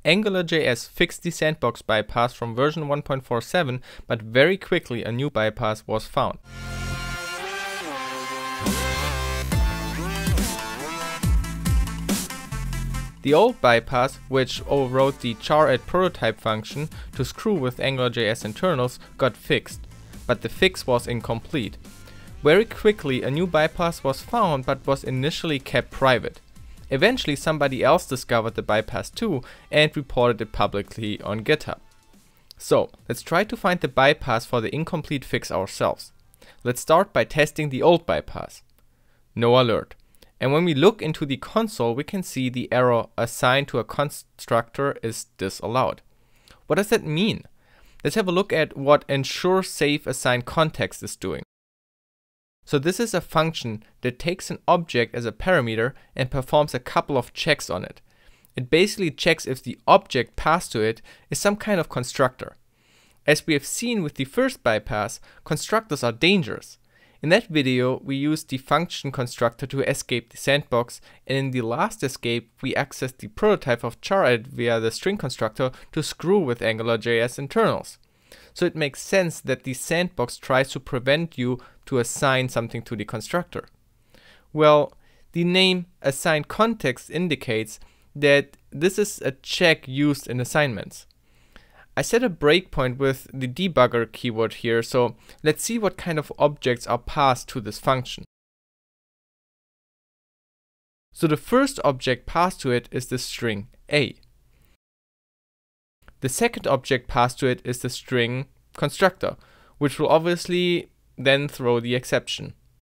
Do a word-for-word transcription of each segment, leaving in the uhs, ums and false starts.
AngularJS fixed the sandbox bypass from version one point four seven, but very quickly a new bypass was found. The old bypass, which overrode the char_add prototype function to screw with AngularJS internals, got fixed, but the fix was incomplete. Very quickly a new bypass was found, but was initially kept private. Eventually somebody else discovered the bypass too and reported it publicly on GitHub. So let's try to find the bypass for the incomplete fix ourselves. Let's start by testing the old bypass. No alert. And when we look into the console, we can see the error assigned to a constructor is disallowed. What does that mean? Let's have a look at what ensure safe assign context is doing. So this is a function that takes an object as a parameter and performs a couple of checks on it. It basically checks if the object passed to it is some kind of constructor. As we have seen with the first bypass, constructors are dangerous. In that video, we used the function constructor to escape the sandbox, and in the last escape, we accessed the prototype of char_add via the string constructor to screw with AngularJS internals. So it makes sense that the sandbox tries to prevent you to assign something to the constructor. Well, the name assign context indicates that this is a check used in assignments. I set a breakpoint with the debugger keyword here, so let's see what kind of objects are passed to this function. So the first object passed to it is the string A. The second object passed to it is the string constructor, which will obviously then throw the exception.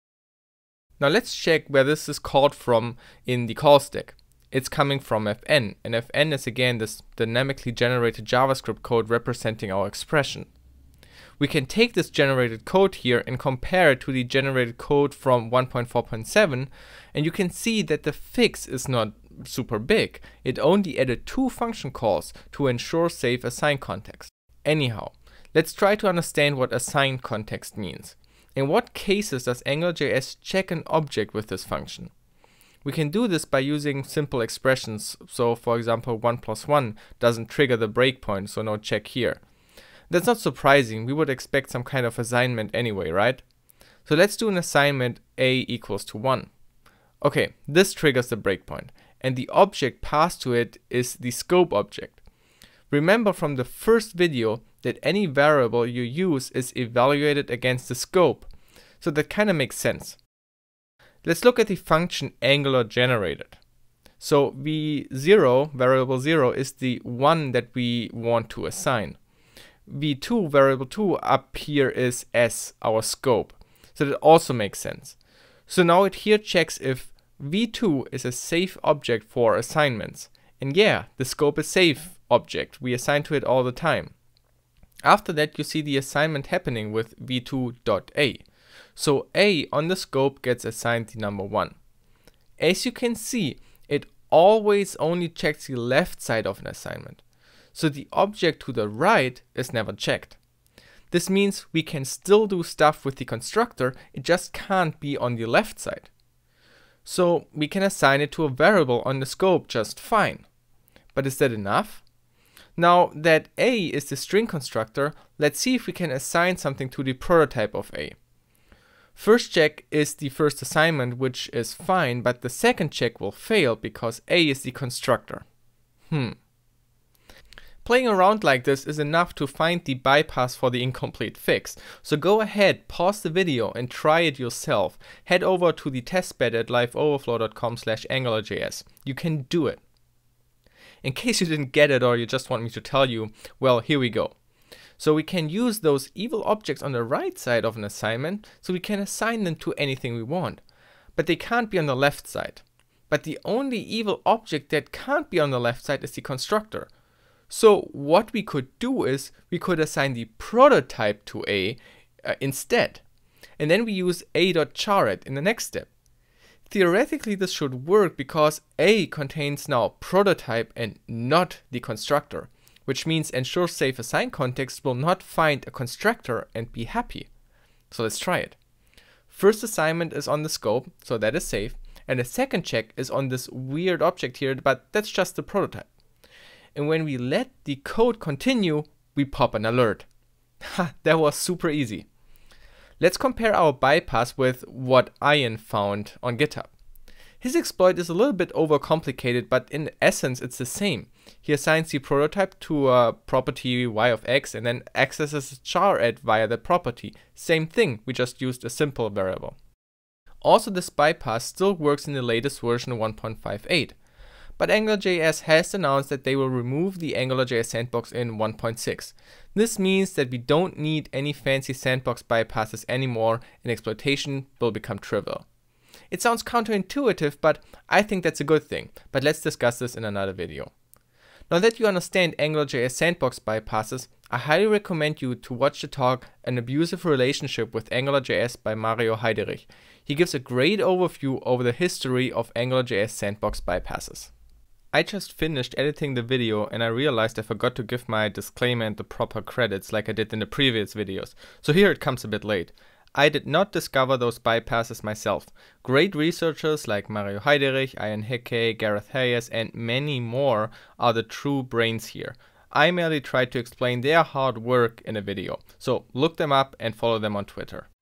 Now let's check where this is called from in the call stack. It's coming from fn, and fn is again this dynamically generated JavaScript code representing our expression. We can take this generated code here and compare it to the generated code from one point four point seven, and you can see that the fix is not super big. It only added two function calls to ensure safe assign context. Anyhow, let's try to understand what assign context means. In what cases does AngularJS check an object with this function? We can do this by using simple expressions. So for example, one plus one doesn't trigger the breakpoint, so no check here. That's not surprising. We would expect some kind of assignment anyway, right? So let's do an assignment a equals to one. Okay, this triggers the breakpoint, and the object passed to it is the scope object. Remember from the first video that any variable you use is evaluated against the scope, so that kind of makes sense. Let's look at the function Angular generated. So v zero, variable zero, is the one that we want to assign. v two, variable two, up here is s, our scope. So that also makes sense. So now it here checks if v two is a safe object for assignments. And yeah, the scope is safe object. We assign to it all the time. After that, you see the assignment happening with v two.a. So A on the scope gets assigned the number one. As you can see, it always only checks the left side of an assignment. So the object to the right is never checked. This means we can still do stuff with the constructor, it just can't be on the left side. So we can assign it to a variable on the scope just fine. But is that enough? Now that A is the string constructor, let's see if we can assign something to the prototype of A. First check is the first assignment, which is fine, but the second check will fail because A is the constructor. Hmm. Playing around like this is enough to find the bypass for the incomplete fix. So go ahead, pause the video and try it yourself. Head over to the testbed at liveoverflow dot com slash AngularJS. You can do it. In case you didn't get it or you just want me to tell you, well, here we go. So we can use those evil objects on the right side of an assignment, so we can assign them to anything we want. But they can't be on the left side. But the only evil object that can't be on the left side is the constructor. So what we could do is we could assign the prototype to A uh, instead. And then we use a.char_add in the next step. Theoretically this should work because A contains now prototype and not the constructor, which means ensure safe assign context will not find a constructor and be happy. So let's try it. First assignment is on the scope, so that is safe, and the second check is on this weird object here, but that's just the prototype. and when we let the code continue, we pop an alert. Ha, that was super easy. Let's compare our bypass with what Ian found on GitHub. His exploit is a little bit overcomplicated, but in essence it's the same. He assigns the prototype to a property y of x and then accesses char at via that property. Same thing, we just used a simple variable. Also, this bypass still works in the latest version one point five eight. But AngularJS has announced that they will remove the AngularJS sandbox in one point six. This means that we don't need any fancy sandbox bypasses anymore and exploitation will become trivial. It sounds counterintuitive, but I think that's a good thing. But let's discuss this in another video. Now that you understand AngularJS sandbox bypasses, I highly recommend you to watch the talk An Abusive Relationship with AngularJS by Mario Heiderich. He gives a great overview over the history of AngularJS sandbox bypasses. I just finished editing the video and I realized I forgot to give my disclaimer and the proper credits like I did in the previous videos. So here it comes a bit late. I did not discover those bypasses myself. Great researchers like Mario Heiderich, Ian Hickey, Gareth Hayes and many more are the true brains here. I merely tried to explain their hard work in a video. So look them up and follow them on Twitter.